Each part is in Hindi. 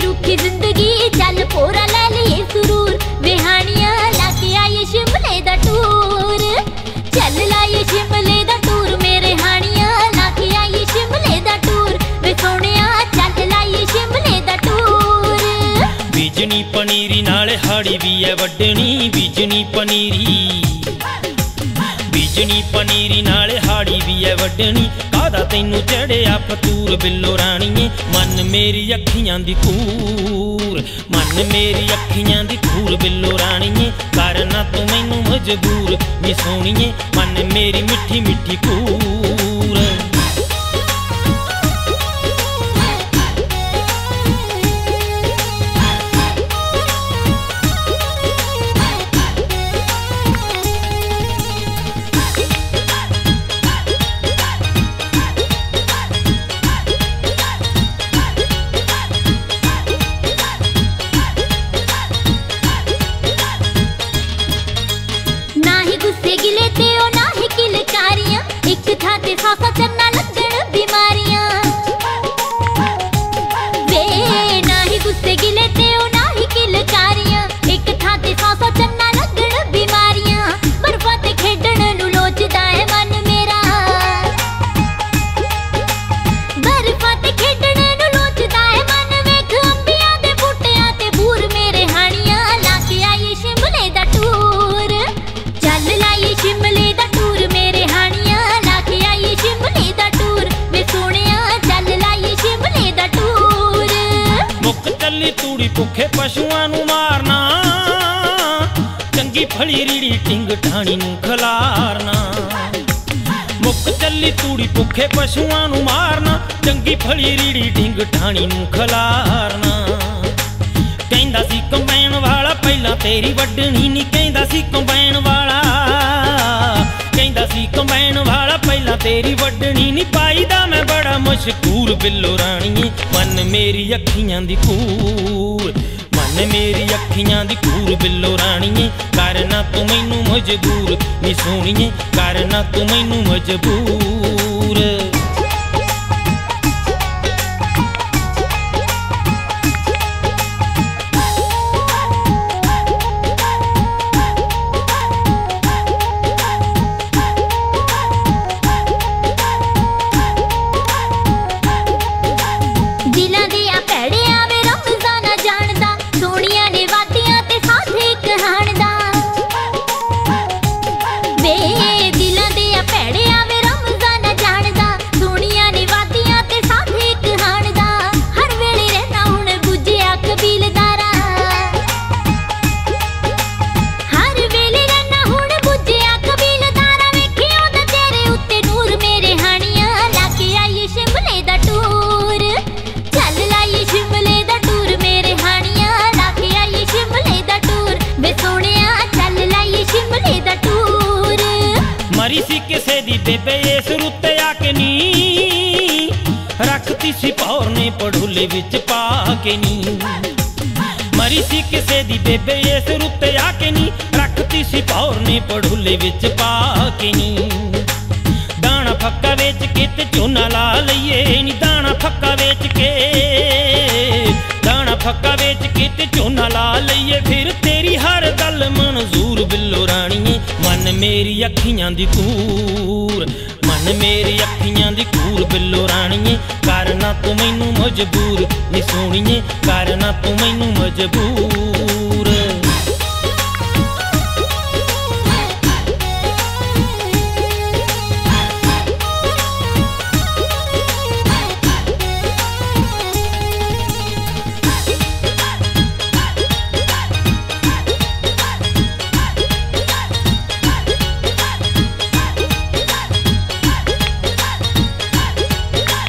रुखी जिंदगी चल पोरा ले लिए सुरूर बेहानियां लाके आए शिमले दा टूर चल लाए शिमले दा टूर मेरे हानियां लाके आए शिमले दा टूर वे सोनिया चल लाए शिमले दा टूर। बीजनी पनीरी नाले हाड़ी भी है वड्डनी बीजनी पनीरी नाले हाड़ी भी है वड्डनी कादा तैनू चढ़िया फतूर बिल्लो राणीए मन मेरी अखियां दी कूर मन मेरी अखियां दी कूर बिल्लो राणीए करना तू मैनू मजबूर नी सोणीए मन मेरी मिठी मिठी कूर। सासा चन्ना लगन बीमारियां वे ना ही गुस्से गिले ते ओ ना ही किलकारियां एक था ते सासा चन्ना लगन बीमारियां बर्फां ते खेडण नू लोचदा है मन मेरा बर्फां ते खेडण नू लोचदा है मन वेख अंबियां दे बूटियां ते बूर मेरे हानियां लाके आए शिमले दा टूर चल लाए शिमले दा टूर मेरे हानियां शिमले दा टूर वे सोनिया चल लाए शिमले दा टूर। मुक चली तूड़ी भुखे पशुआं नू मारना चंगी फली रीड़ी टिंग ठाणी नू खलारना मुक चली तूड़ी भुखे पशुआं नू मारना चंगी फली रीड़ी टिंग ठाणी नू खलारना कहंदा सी कंबाइन वाला पहला तेरी वड्डनी नी कहंदा सी कंबाइन वाला कहंदा सी कंबाइन वाला पहला तेरी वड्डनी नी पाई दा मैं बड़ा मशहूर बिल्लो राणीए मन मेरी अखियां दी कूर मन मेरी अखियां दी कूर बिल्लो राणीए करना तू मैनू मजबूर नी सोणीए करना तू मैनू मजबूर। मरी सी किसे दी बेबे इस रुत्ते आके नी रखती सी पौर ने पड़ोले विच पाके नी मरी सी किसे दी बेबे इस रुत्ते आके नी रखती सी पौर ने पड़ोले विच पाके नी दाना फक्का वेच के ते झोना ला लईए नी दाना फक्का वेच के ते झोना ला लईए फिर तेरी हर गल मंजूर बिल्लो राणीए मन मेरी अखियां दी कूर मन मेरी अखियां दी कूर बिल्लो राणीए करना तू मैनू मजबूर नी सोणीए करना तू मैनू मजबूर।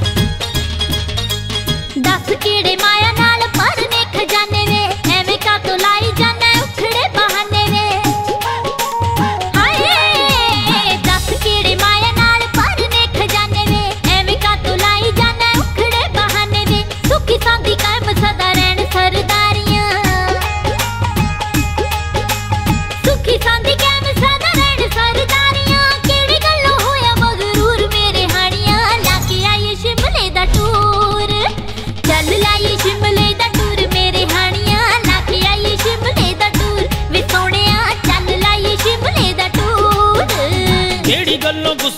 दस कीड़े माया नाल भरने खजाने वे एवें कक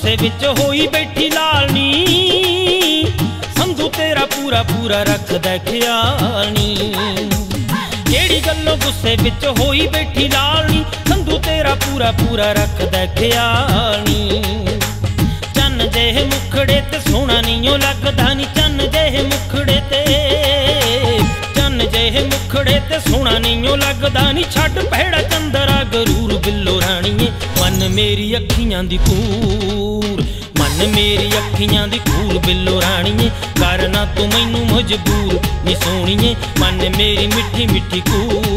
गुस्से विच होई बैठी लालनी, संधू तेरा पूरा पूरा रखदा ख्याल नी। केड़ी गल्लों गुस्से विच होई बैठी लालनी, संधू तेरा पूरा पूरा रखदा ख्याल नी। चन्न जेहे मुखड़े ते सोहना नीओ लगदा नी, चन्न जेहे मुखड़े ते, चन्न जेहे मुखड़े ते सोहना नीओ लगदा नी। छड्ड पैड़ा चंदरा गरूर बिल्लो राणीए, मन मेरी अखियां दी कूर, मन मेरी अखियां दी कूर बिल्लो राणीए, करना तू मैनू मजबूर नी सोहणीए, मन मेरी मिठी मिठी कूर।